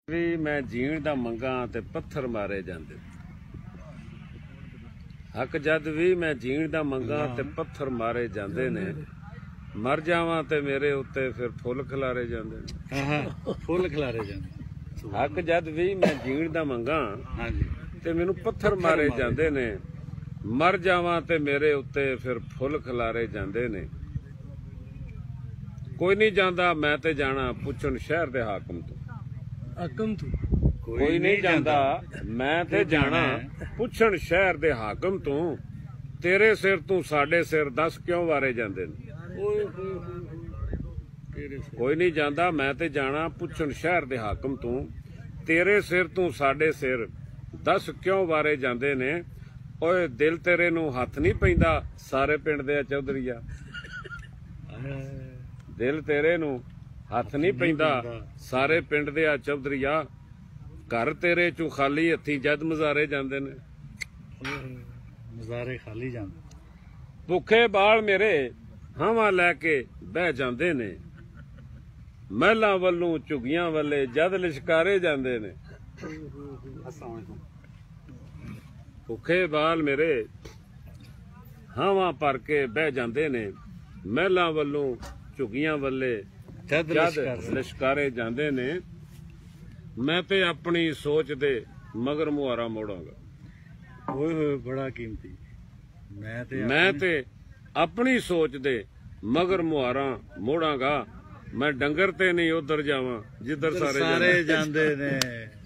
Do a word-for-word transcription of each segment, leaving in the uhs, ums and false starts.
ਵੀ ਮੈਂ ਜੀਣ ਦਾ ਮੰਗਾ ਤੇ ਪੱਥਰ ਮਾਰੇ ਜਾਂਦੇ। ਹੱਕ ਜਦ ਵੀ ਮੈਂ ਜੀਣ ਦਾ ਮੰਗਾ ਤੇ ਪੱਥਰ ਮਾਰੇ ਜਾਂਦੇ ਨੇ, ਮਰ ਜਾਵਾਂ ਤੇ ਮੇਰੇ ਉੱਤੇ ਫਿਰ ਫੁੱਲ ਖਿਲਾਰੇ ਜਾਂਦੇ ਨੇ। ਹਾਂ ਫੁੱਲ ਖਿਲਾਰੇ ਜਾਂਦੇ। ਹੱਕ ਜਦ ਵੀ ਮੈਂ ਜੀਣ ਦਾ ਮੰਗਾ ਹਾਂਜੀ ਤੇ ਮੈਨੂੰ ਪੱਥਰ ਮਾਰੇ ਜਾਂਦੇ ਨੇ, ਮਰ ਜਾਵਾਂ ਤੇ ਮੇਰੇ ਉੱਤੇ ਫਿਰ ਫੁੱਲ ਖਿਲਾਰੇ ਜਾਂਦੇ ਨੇ। ਕੋਈ ਨਹੀਂ ਜਾਂਦਾ ਮੈਂ ਤੇ ਜਾਣਾ ਪੁੱਛਣ ਸ਼ਹਿਰ ਦੇ ਹਾਕਮ ਤੋਂ। ਹਾਕਮ ਤੋਂ ਕੋਈ ਨਹੀਂ ਜਾਂਦਾ ਮੈਂ ਤੇ ਜਾਣਾ ਪੁੱਛਣ ਸ਼ਹਿਰ ਦੇ ਹਾਕਮ ਤੋਂ। ਤੇਰੇ ਸਿਰ ਤੂੰ ਸਾਡੇ ਸਿਰ ਦੱਸ ਕਿਉਂ ਵਾਰੇ ਜਾਂਦੇ ਨੇ। ਕੋਈ ਨਹੀਂ ਜਾਂਦਾ ਮੈਂ ਤੇ ਜਾਣਾ ਪੁੱਛਣ ਸ਼ਹਿਰ ਦੇ ਹਾਕਮ ਤੋਂ। ਤੇਰੇ ਸਿਰ ਤੂੰ ਸਾਡੇ ਸਿਰ ਦੱਸ ਕਿਉਂ ਵਾਰੇ ਜਾਂਦੇ ਨੇ। ਓਏ ਦਿਲ ਤੇਰੇ ਨੂੰ ਹੱਥ ਨਹੀਂ ਪੈਂਦਾ ਸਾਰੇ ਪਿੰਡ ਦੇ ਚੌਧਰੀਆ। ਦਿਲ ਤੇਰੇ ਨੂੰ ਹੱਥ ਨਹੀਂ ਪੈਂਦਾ ਸਾਰੇ ਪਿੰਡ ਦੇ ਆ ਚੌਧਰੀਆ। ਘਰ ਤੇਰੇ ਚੋਂ ਖਾਲੀ ਹੱਥੀ ਜਦ ਮਜ਼ਾਰੇ ਜਾਂਦੇ ਨੇ। ਮਜ਼ਾਰੇ ਖਾਲੀ ਜਾਂਦੇ। ਭੁੱਖੇ ਬਾਲ ਮੇਰੇ ਹਾਵਾਂ ਲੈ ਕੇ ਬਹਿ ਜਾਂਦੇ ਨੇ। ਮਹਿਲਾਂ ਵੱਲੋਂ ਝੁੱਗੀਆਂ ਵੱਲੇ ਜਦ ਲਿਸ਼ਕਾਰੇ ਜਾਂਦੇ ਨੇ। ਭੁੱਖੇ ਬਾਲ ਮੇਰੇ ਹਾਵਾਂ ਭਰ ਕੇ ਬਹਿ ਜਾਂਦੇ ਨੇ। ਮਹਿਲਾਂ ਵੱਲੋਂ ਝੁੱਗੀਆਂ ਵੱਲੇ ਜਦ ਲਿਸ਼ਕਾਰੇ ਜਾਂਦੇ ਨੇ। ਮੈਂ ਤੇ ਆਪਣੀ ਸੋਚ ਦੇ ਮਗਰ ਮੁਹਾਰਾ ਮੋੜਾਂਗਾ। ਓਏ ਹੋਏ ਬੜਾ ਕੀਮਤੀ। ਮੈਂ ਤੇ ਮੈਂ ਤੇ ਆਪਣੀ ਸੋਚ ਦੇ ਮਗਰ ਮੁਹਾਰਾ ਮੋੜਾਂਗਾ। ਮੈਂ ਡੰਗਰ ਤੇ ਨਹੀਂ ਉਧਰ ਜਾਵਾਂ ਜਿੱਧਰ ਸਾਰੇ ਸਾਰੇ ਜਾਂਦੇ ਨੇ।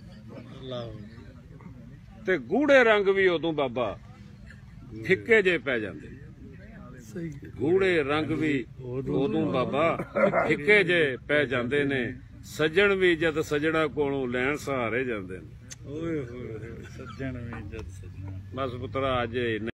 ਤੇ ਗੂੜੇ ਰੰਗ ਵੀ ਉਦੋਂ ਬਾਬਾ ਫਿੱਕੇ ਜੇ ਪੈ ਜਾਂਦੇ। ਗੂੜੇ ਰੰਗ ਵੀ ਉਦੋਂ ਬਾਬਾ ਫਿੱਕੇ ਜੇ ਪੈ ਜਾਂਦੇ ਨੇ। ਸੱਜਣ ਵੀ ਜਦ ਸੱਜਣਾ ਕੋਲੋਂ ਲੈਣ ਸਹਾਰੇ ਜਾਂਦੇ ਨੇ। ਓਏ ਹੋਏ ਸੱਜਣ ਵੀ ਜਦ ਸੱਜਣਾ। ਬਸ ਪੁੱਤਰਾ ਅੱਜ ਇੰਨਾ